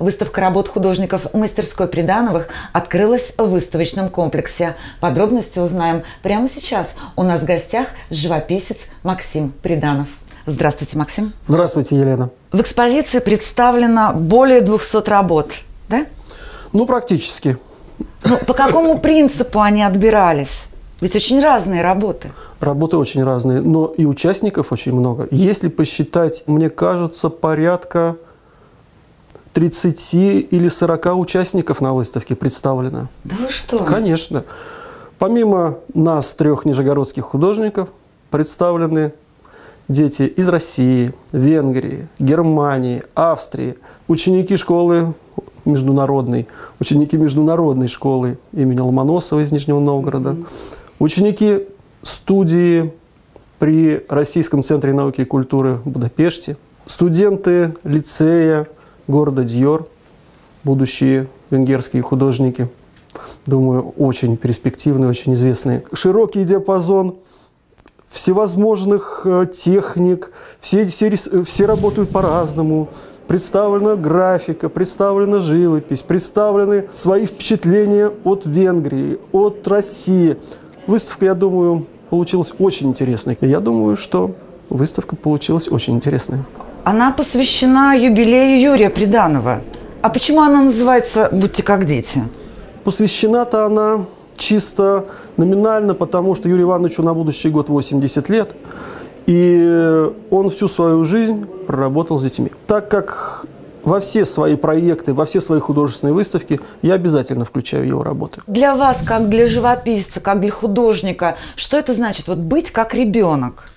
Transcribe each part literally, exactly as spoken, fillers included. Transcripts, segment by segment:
Выставка работ художников мастерской Придановых открылась в выставочном комплексе. Подробности узнаем прямо сейчас. У нас в гостях живописец Максим Приданов. Здравствуйте, Максим. Здравствуйте, Елена. В экспозиции представлено более двухсот работ, да? Ну, практически. Ну, по какому принципу они отбирались? Ведь очень разные работы. Работы очень разные, но и участников очень много. Если посчитать, мне кажется, порядка тридцати или сорока участников на выставке представлено. Да вы что? Конечно. Помимо нас, трех нижегородских художников, представлены дети из России, Венгрии, Германии, Австрии, ученики школы международной, ученики международной школы имени Ломоносова из Нижнего Новгорода, mm-hmm. ученики студии при Российском центре науки и культуры в Будапеште, студенты лицея города Дьор, будущие венгерские художники, думаю, очень перспективные, очень известные. Широкий диапазон всевозможных техник, все, все, все работают по-разному. Представлена графика, представлена живопись, представлены свои впечатления от Венгрии, от России. Выставка, я думаю, получилась очень интересной. И я думаю, что выставка получилась очень интересной. Она посвящена юбилею Юрия Приданова. А почему она называется «Будьте как дети»? Посвящена-то она чисто номинально, потому что Юрию Ивановичу на будущий год восемьдесят лет. И он всю свою жизнь проработал с детьми. Так как во все свои проекты, во все свои художественные выставки я обязательно включаю его работы. Для вас, как для живописца, как для художника, что это значит, вот быть как ребенок?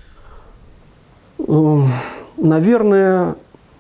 Наверное,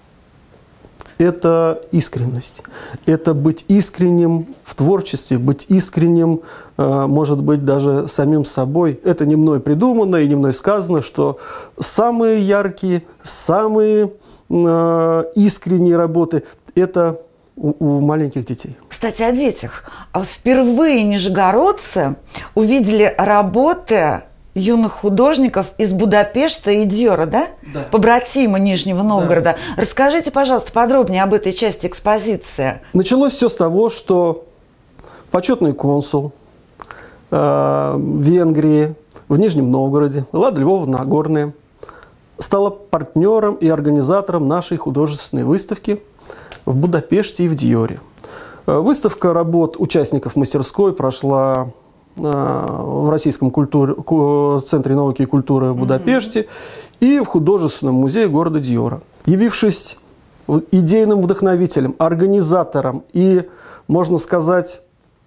это искренность. Это быть искренним в творчестве, быть искренним, может быть, даже самим собой. Это не мной придумано и не мной сказано, что самые яркие, самые искренние работы – это у, у маленьких детей. Кстати, о детях. Впервые нижегородцы увидели работы юных художников из Будапешта и Дьора, да? Да. Побратима Нижнего Новгорода. Да. Расскажите, пожалуйста, подробнее об этой части экспозиции. Началось все с того, что почетный консул э, Венгрии в Нижнем Новгороде, Лада Львовна Нагорная, стала партнером и организатором нашей художественной выставки в Будапеште и в Дьоре. Выставка работ участников мастерской прошла в Российском культуре, центре науки и культуры в Будапеште mm-hmm. и в художественном музее города Дьора. Явившись идейным вдохновителем, организатором и, можно сказать,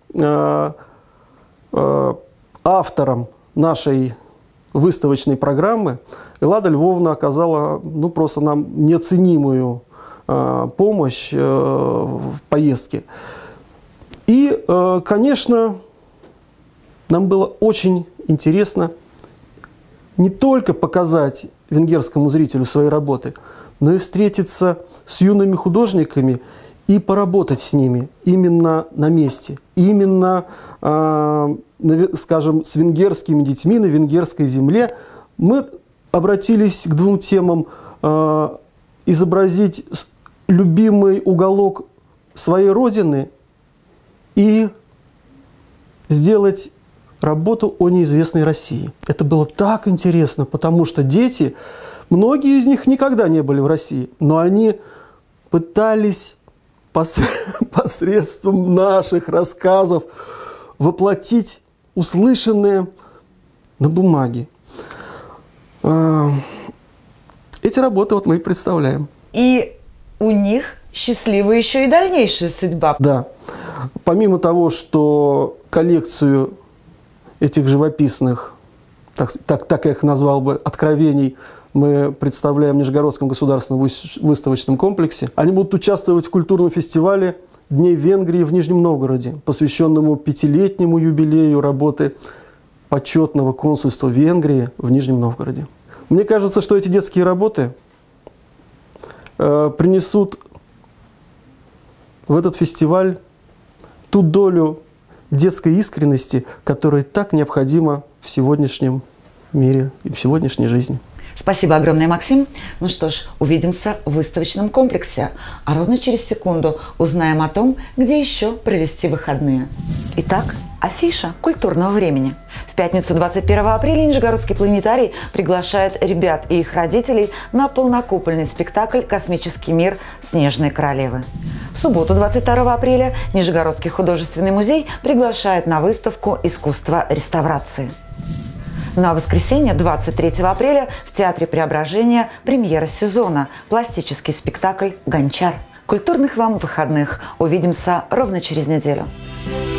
автором нашей выставочной программы, Лада Львовна оказала ну, просто нам неоценимую помощь в поездке. И, конечно, нам было очень интересно не только показать венгерскому зрителю свои работы, но и встретиться с юными художниками и поработать с ними именно на месте, именно, э, скажем, с венгерскими детьми на венгерской земле. Мы обратились к двум темам: э, изобразить любимый уголок своей родины и сделать работу о неизвестной России. Это было так интересно, потому что дети, многие из них никогда не были в России, но они пытались посредством наших рассказов воплотить услышанное на бумаге. Эти работы вот мы и представляем. И у них счастливая еще и дальнейшая судьба. Да. Помимо того, что коллекцию этих живописных, так, так, так я их назвал бы, откровений мы представляем в Нижегородском государственном выставочном комплексе. Они будут участвовать в культурном фестивале Дней Венгрии в Нижнем Новгороде, посвященному пятилетнему юбилею работы почетного консульства Венгрии в Нижнем Новгороде. Мне кажется, что эти детские работы э, принесут в этот фестиваль ту долю детской искренности, которая так необходима в сегодняшнем мире и в сегодняшней жизни. Спасибо огромное, Максим. Ну что ж, увидимся в выставочном комплексе. А ровно через секунду узнаем о том, где еще провести выходные. Итак, афиша культурного времени. В пятницу двадцать первого апреля Нижегородский планетарий приглашает ребят и их родителей на полнокупольный спектакль «Космический мир Снежной королевы». В субботу двадцать второго апреля Нижегородский художественный музей приглашает на выставку «Искусство реставрации». На воскресенье двадцать третьего апреля в Театре Преображения премьера сезона – пластический спектакль «Гончар». Культурных вам выходных. Увидимся ровно через неделю.